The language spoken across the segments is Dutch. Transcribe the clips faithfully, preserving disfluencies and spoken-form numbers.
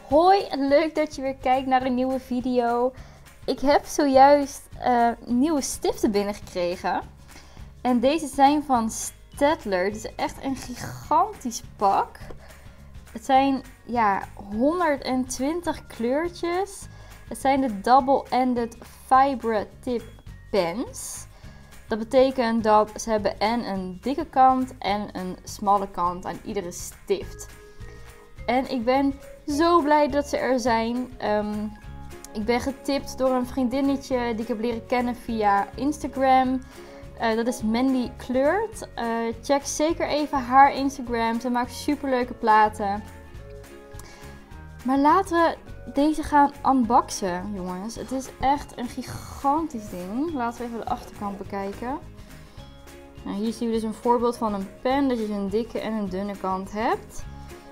Hoi, leuk dat je weer kijkt naar een nieuwe video. Ik heb zojuist uh, nieuwe stiften binnengekregen. En deze zijn van Staedtler. Het is echt een gigantisch pak. Het zijn ja, honderdtwintig kleurtjes. Het zijn de double-ended fibre tip pens. Dat betekent dat ze hebben en een dikke kant en een smalle kant aan iedere stift. En ik ben zo blij dat ze er zijn. Um, ik ben getipt door een vriendinnetje die ik heb leren kennen via Instagram. Uh, dat is Mandy Kleurt. Uh, check zeker even haar Instagram. Ze maakt super leuke platen. Maar laten we deze gaan unboxen, jongens. Het is echt een gigantisch ding. Laten we even de achterkant bekijken. Nou, hier zien we dus een voorbeeld van een pen. Dat je dus een dikke en een dunne kant hebt.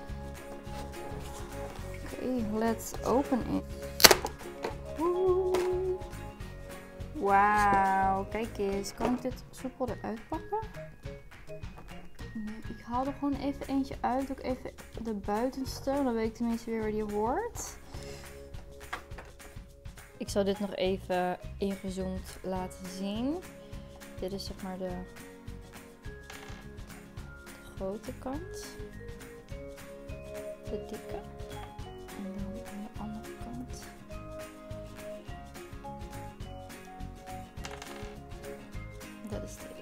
Oké, okay, let's open it. Wauw, kijk eens. Kan ik dit soepel eruit pakken? Nee, ik haal er gewoon even eentje uit. Doe ik even de buitenste. Dan weet ik tenminste weer waar die hoort. Ik zal dit nog even ingezoomd laten zien. Dit is zeg maar de, de grote kant. De dikke. En dan aan de andere kant. Dat is deze.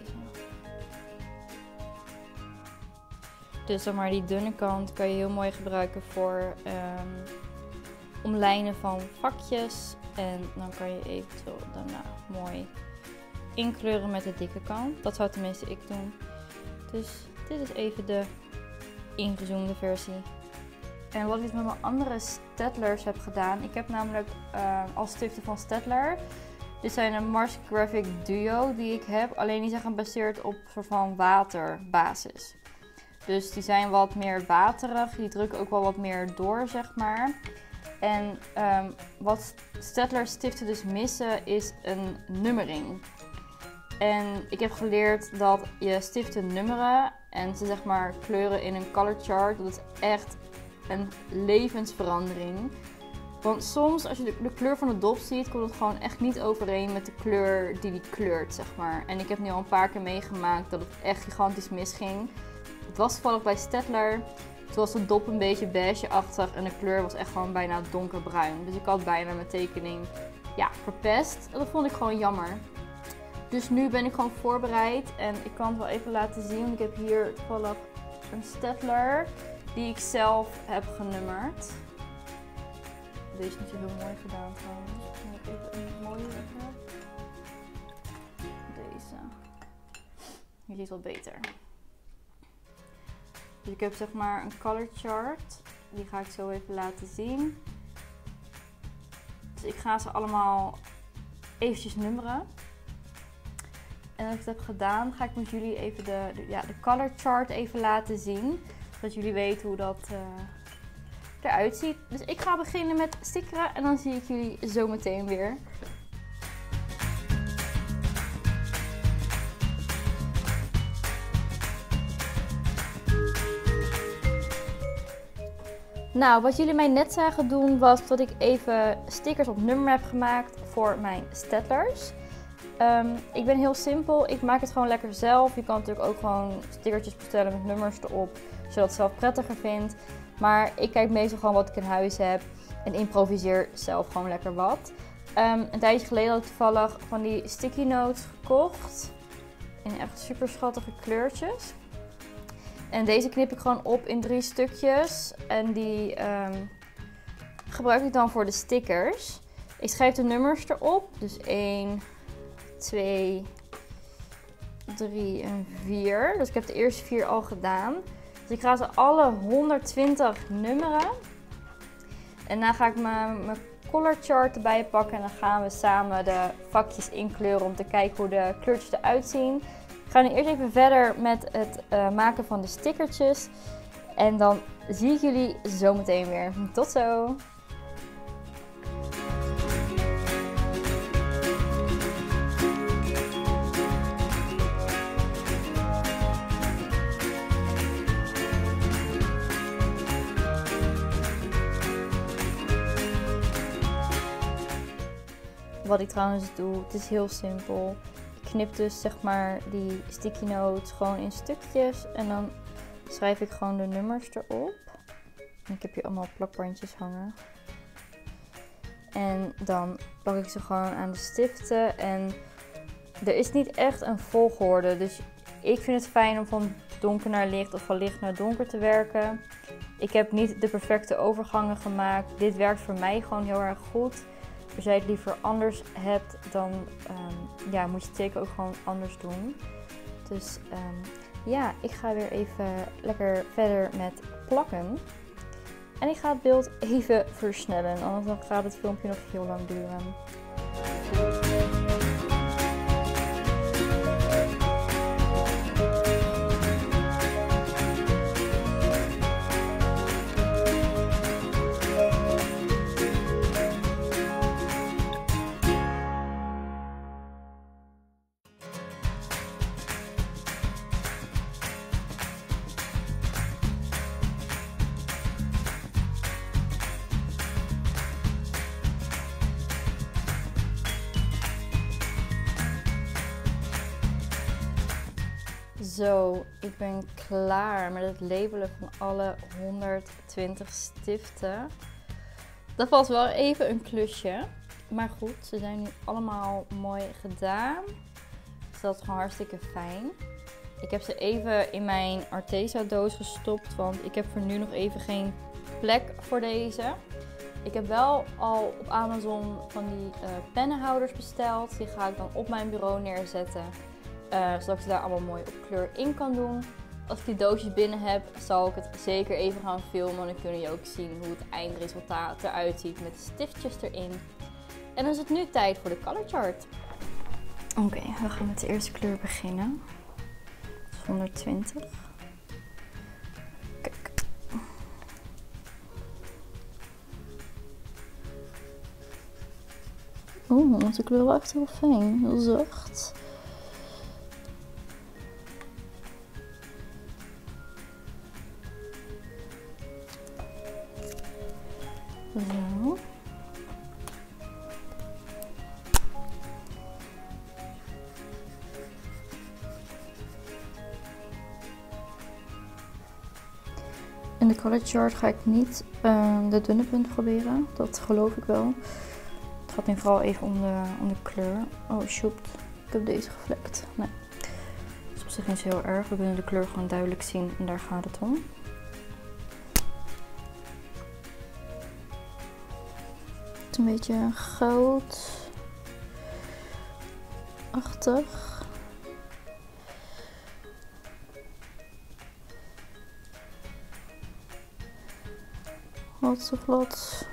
Dus zeg maar die dunne kant kan je heel mooi gebruiken voor um, omlijnen van vakjes. En dan kan je eventueel daarna mooi inkleuren met de dikke kant. Dat zou tenminste ik doen. Dus dit is even de ingezoomde versie. En wat ik met mijn andere Staedtlers heb gedaan. Ik heb namelijk uh, al stiften van Staedtler. Dit zijn een Mars Graphic Duo die ik heb. Alleen die zijn gebaseerd op een soort van waterbasis. Dus die zijn wat meer waterig. Die drukken ook wel wat meer door, zeg maar. En um, wat Staedtler stiften dus missen is een nummering. En ik heb geleerd dat je stiften nummeren en ze zeg maar kleuren in een color chart. Dat is echt een levensverandering. Want soms als je de, de kleur van de dop ziet, komt het gewoon echt niet overeen met de kleur die die kleurt, zeg maar. En ik heb nu al een paar keer meegemaakt dat het echt gigantisch misging. Het was toevallig bij Staedtler. Toen was de dop een beetje beigeachtig en de kleur was echt gewoon bijna donkerbruin. Dus ik had bijna mijn tekening ja, verpest. En dat vond ik gewoon jammer. Dus nu ben ik gewoon voorbereid en ik kan het wel even laten zien. Ik heb hier toevallig een Staedtler die ik zelf heb genummerd. Deze is niet zo heel mooi gedaan trouwens. Ik ga even een mooie leggen. Deze. Hier is wat beter. Dus ik heb zeg maar een color chart. Die ga ik zo even laten zien. Dus ik ga ze allemaal eventjes nummeren. En als ik het heb gedaan, ga ik met jullie even de, de, ja, de color chart even laten zien. Zodat jullie weten hoe dat uh, eruit ziet. Dus ik ga beginnen met stickeren en dan zie ik jullie zo meteen weer. Nou, wat jullie mij net zagen doen was dat ik even stickers op nummer heb gemaakt voor mijn Staedtlers. Um, ik ben heel simpel, ik maak het gewoon lekker zelf. Je kan natuurlijk ook gewoon stickertjes bestellen met nummers erop, als je dat zelf prettiger vindt. Maar ik kijk meestal gewoon wat ik in huis heb en improviseer zelf gewoon lekker wat. Um, een tijdje geleden had ik toevallig van die sticky notes gekocht. In echt super schattige kleurtjes. En deze knip ik gewoon op in drie stukjes. En die um, gebruik ik dan voor de stickers. Ik schrijf de nummers erop. Dus één, twee, drie en vier. Dus ik heb de eerste vier al gedaan. Dus ik ga ze alle honderdtwintig nummeren. En dan ga ik mijn, mijn color chart erbij pakken. En dan gaan we samen de vakjes inkleuren om te kijken hoe de kleurtjes eruit zien. Ik ga nu eerst even verder met het uh, maken van de stickertjes. En dan zie ik jullie zo meteen weer. Tot zo! Wat ik trouwens doe, het is heel simpel. Ik knip dus zeg maar die sticky notes gewoon in stukjes en dan schrijf ik gewoon de nummers erop. En ik heb hier allemaal plakbandjes hangen. En dan plak ik ze gewoon aan de stiften. En er is niet echt een volgorde. Dus ik vind het fijn om van donker naar licht of van licht naar donker te werken. Ik heb niet de perfecte overgangen gemaakt. Dit werkt voor mij gewoon heel erg goed. Als jij het liever anders hebt, dan um, ja, moet je het zeker ook gewoon anders doen. Dus um, ja, ik ga weer even lekker verder met plakken. En ik ga het beeld even versnellen, anders dan gaat het filmpje nog heel lang duren. Zo, ik ben klaar met het labelen van alle honderdtwintig stiften. Dat was wel even een klusje. Maar goed, ze zijn nu allemaal mooi gedaan. Dus dat is gewoon hartstikke fijn. Ik heb ze even in mijn Arteza doos gestopt, want ik heb voor nu nog even geen plek voor deze. Ik heb wel al op Amazon van die uh, pennenhouders besteld. Die ga ik dan op mijn bureau neerzetten. Uh, zodat ik ze daar allemaal mooi op kleur in kan doen. Als ik die doosjes binnen heb, zal ik het zeker even gaan filmen. Dan kunnen jullie ook zien hoe het eindresultaat eruit ziet met de stiftjes erin. En dan is het nu tijd voor de color chart. Oké, okay, we gaan met de eerste kleur beginnen. Dat is honderdtwintig. Kijk. Oeh, deze kleur wel echt heel fijn. Heel zacht. Zo. In de color chart ga ik niet uh, de dunne punt proberen. Dat geloof ik wel. Het gaat nu vooral even om de, om de kleur. Oh shoot, ik heb deze gevlekt. Nee, dat is op zich niet zo heel erg. We kunnen de kleur gewoon duidelijk zien en daar gaat het om. Een beetje goudachtig. Wat zo glad.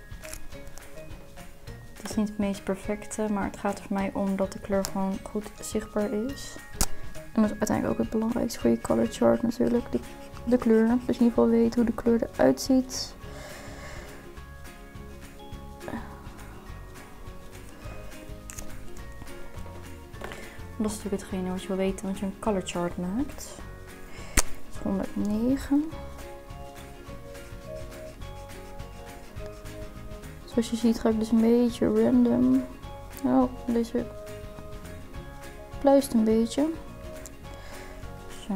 Het is niet het meest perfecte, maar het gaat er voor mij om dat de kleur gewoon goed zichtbaar is. En dat is uiteindelijk ook het belangrijkste voor je color chart natuurlijk, de, de kleur. Dus je in ieder geval weet hoe de kleur eruit ziet. Dat is natuurlijk hetgene wat je wil weten, want je een color chart maakt. Dat is honderdnegen. Zoals je ziet ga ik dus een beetje random. Oh, deze pluist een beetje. Zo.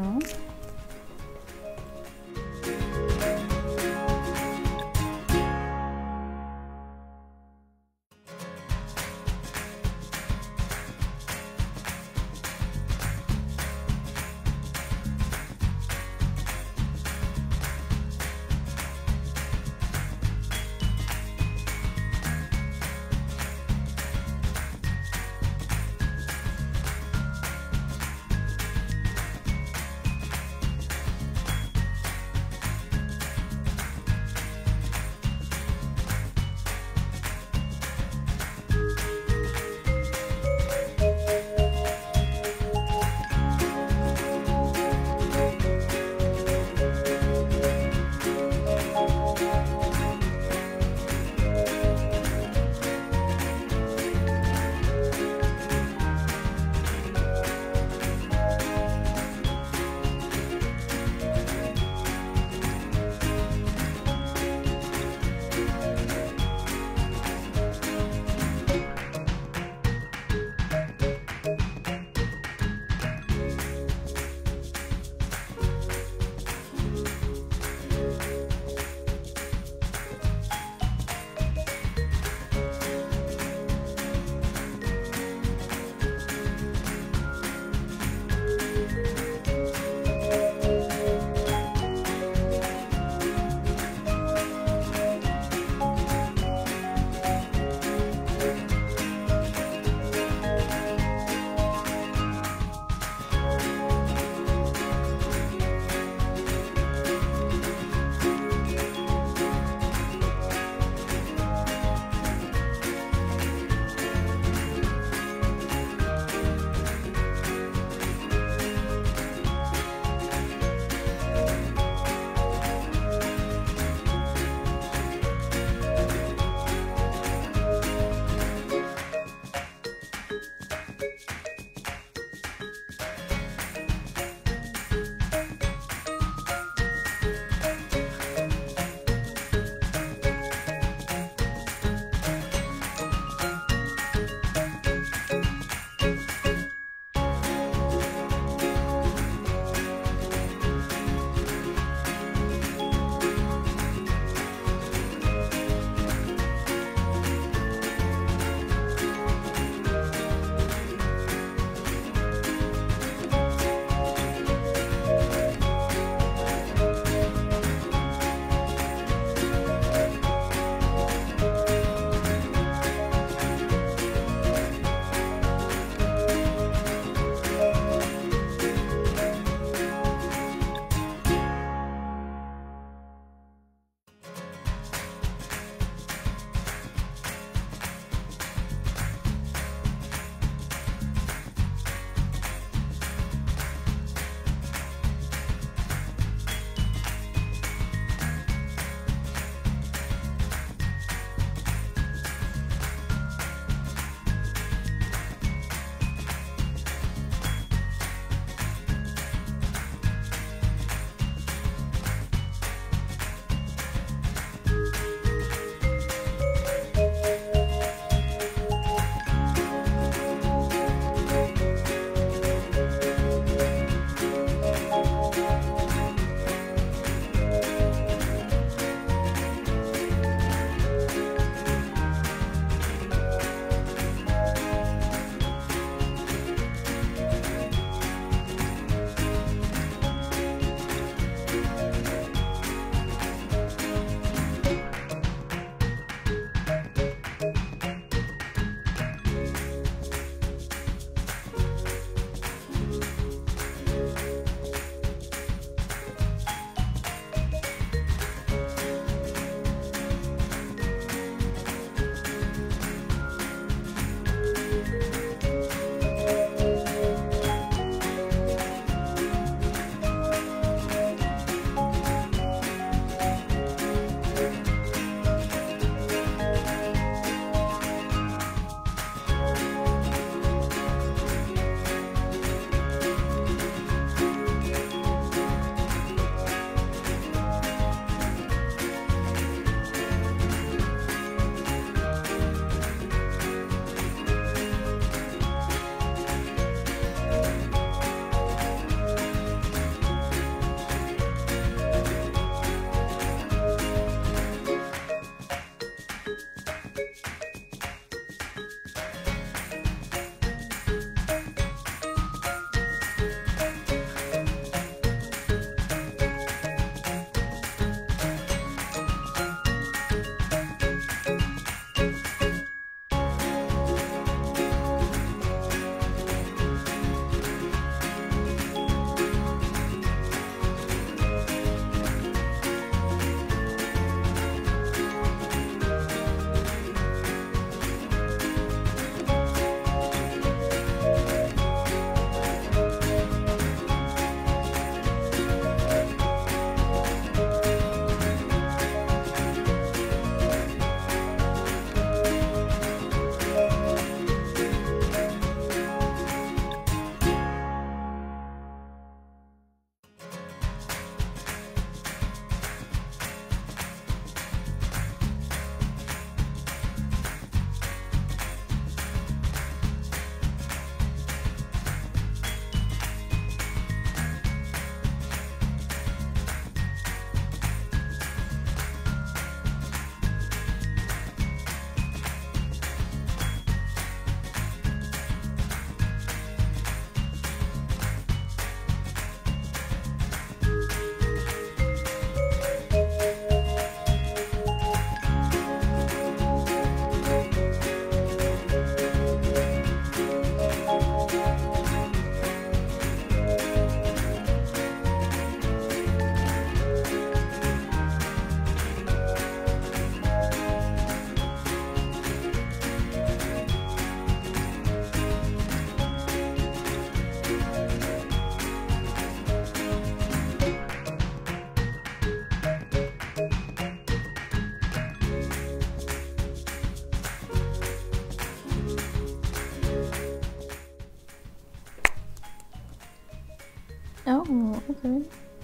Oh, oké. Okay.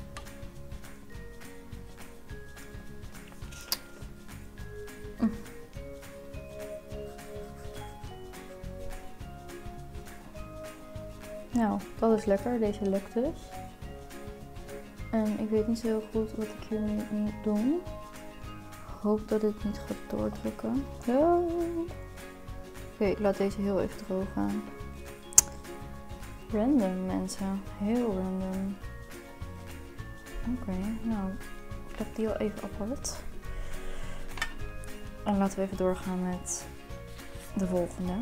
Nou, dat is lekker. Deze lukt dus. En ik weet niet zo heel goed wat ik hier nu moet doen. Ik hoop dat het niet gaat doordrukken. Oh. Oké, okay, ik laat deze heel even droog gaan. Random mensen. Heel random. Oké, okay, nou. Ik leg die al even apart. En laten we even doorgaan met de volgende.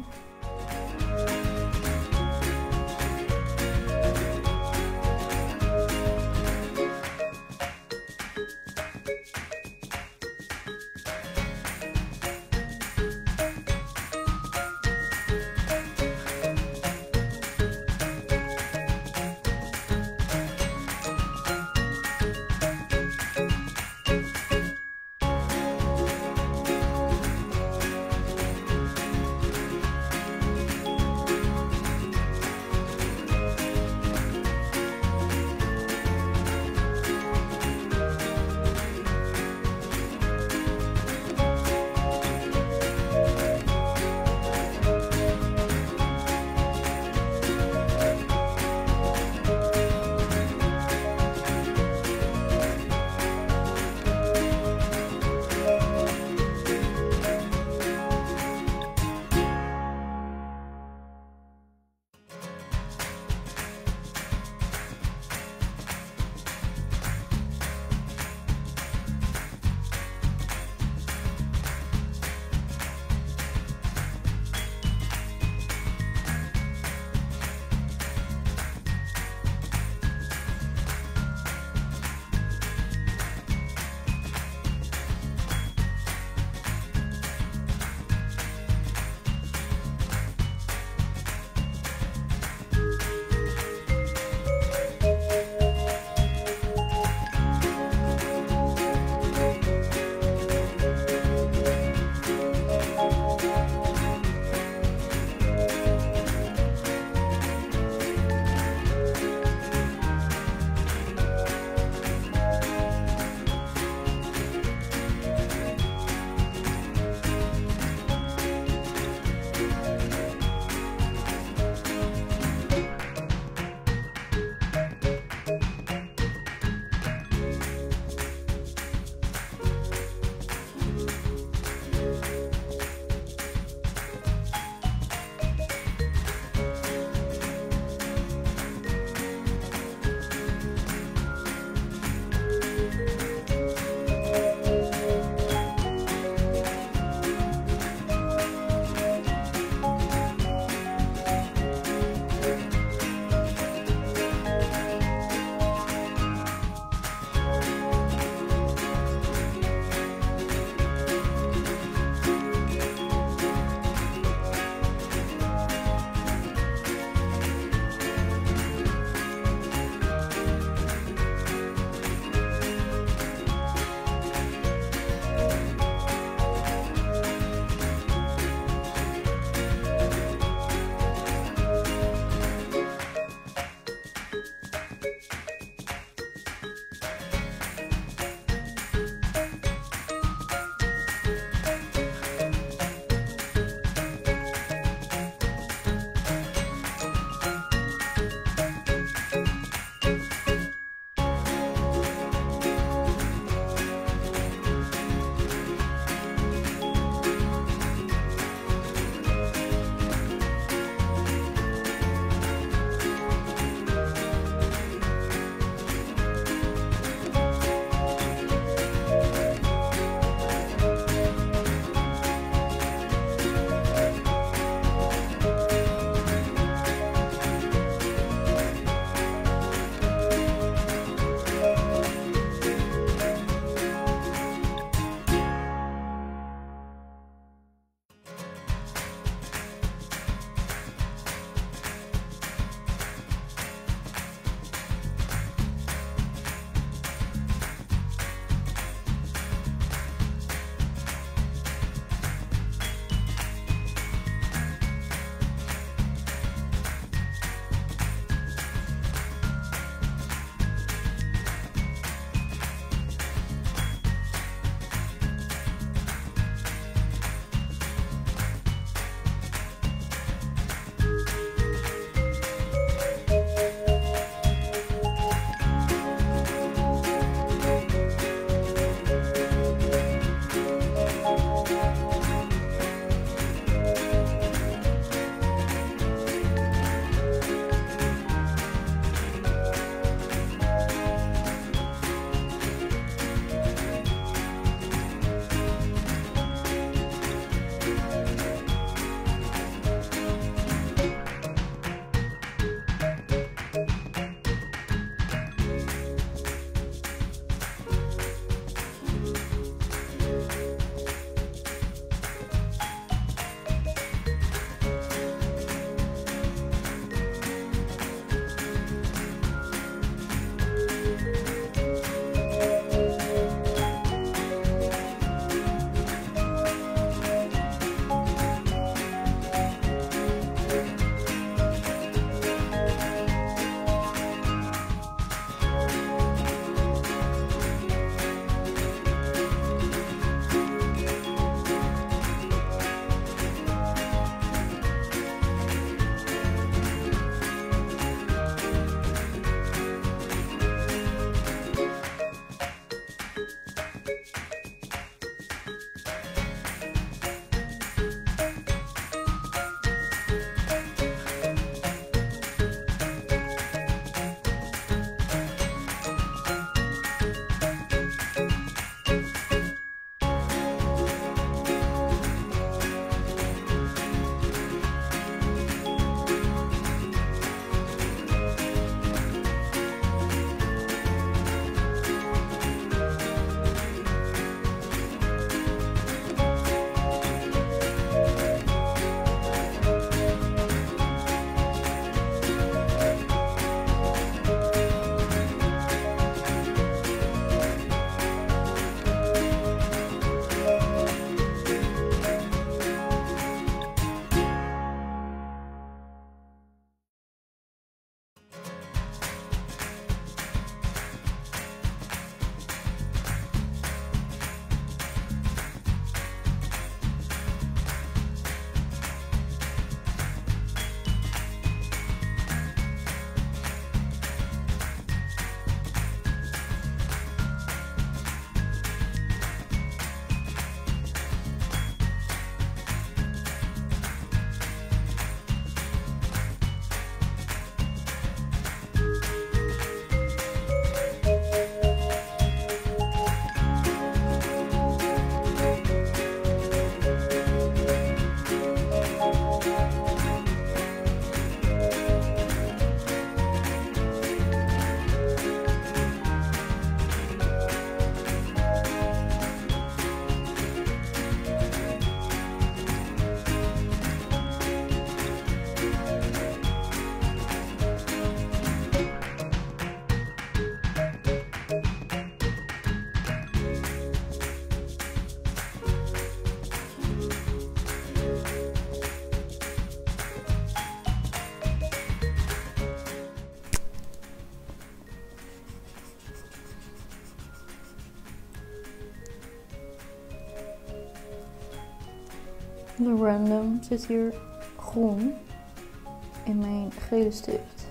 Heel random zit hier groen in mijn gele stift.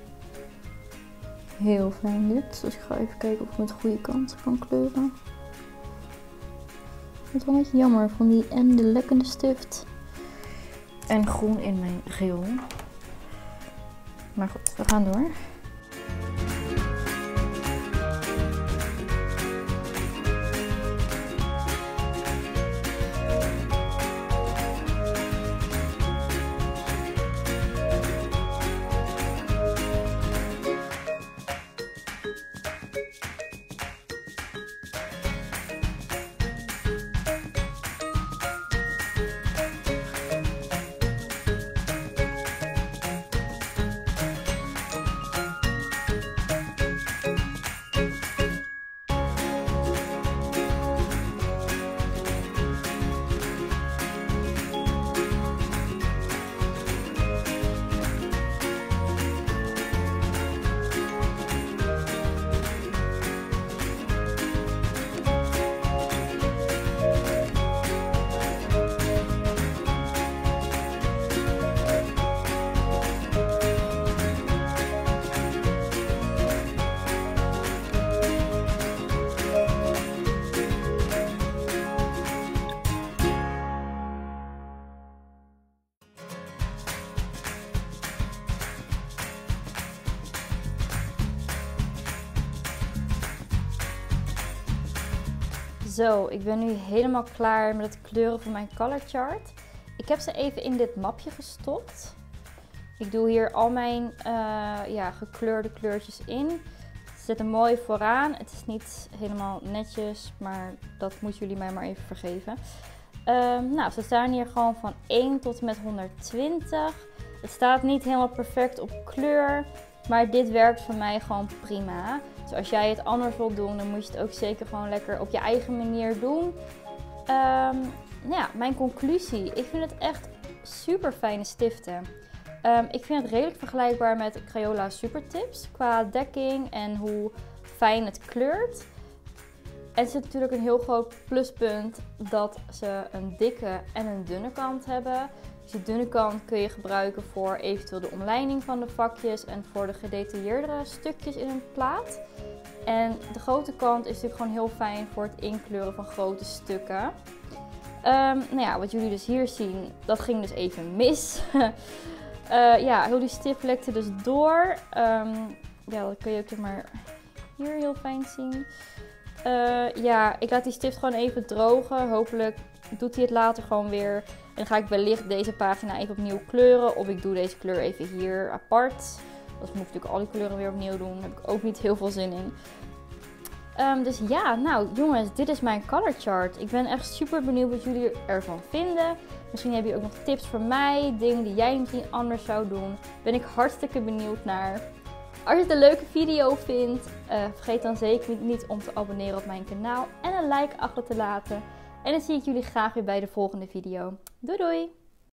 Heel fijn dit. Dus ik ga even kijken of ik met de goede kant kan kleuren. Het is wel een beetje jammer van die en de lekkende stift. En groen in mijn geel. Maar goed, we gaan door. Zo, ik ben nu helemaal klaar met het kleuren van mijn color chart. Ik heb ze even in dit mapje gestopt. Ik doe hier al mijn uh, ja, gekleurde kleurtjes in. Ze zitten mooi vooraan. Het is niet helemaal netjes, maar dat moeten jullie mij maar even vergeven. Um, nou, ze staan hier gewoon van één tot en met honderdtwintig. Het staat niet helemaal perfect op kleur, maar dit werkt voor mij gewoon prima. Dus als jij het anders wilt doen, dan moet je het ook zeker gewoon lekker op je eigen manier doen. Um, nou ja, mijn conclusie. Ik vind het echt super fijne stiften. Um, ik vind het redelijk vergelijkbaar met Crayola Supertips qua dekking en hoe fijn het kleurt. En het is natuurlijk een heel groot pluspunt dat ze een dikke en een dunne kant hebben. Dus de dunne kant kun je gebruiken voor eventueel de omlijning van de vakjes en voor de gedetailleerdere stukjes in een plaat. En de grote kant is natuurlijk gewoon heel fijn voor het inkleuren van grote stukken. Um, nou ja, wat jullie dus hier zien, dat ging dus even mis. uh, ja, heel die stift lekte dus door. Um, ja, dat kun je ook maar hier heel fijn zien. Uh, ja, ik laat die stift gewoon even drogen. Hopelijk doet hij het later gewoon weer. En dan ga ik wellicht deze pagina even opnieuw kleuren. Of ik doe deze kleur even hier apart. Dan moet ik natuurlijk al die kleuren weer opnieuw doen. Daar heb ik ook niet heel veel zin in. Um, dus ja, nou jongens, dit is mijn color chart. Ik ben echt super benieuwd wat jullie ervan vinden. Misschien heb je ook nog tips voor mij. Dingen die jij misschien anders zou doen. Ben ik hartstikke benieuwd naar. Als je het een leuke video vindt, uh, vergeet dan zeker niet om te abonneren op mijn kanaal en een like achter te laten. En dan zie ik jullie graag weer bij de volgende video. Doei doei!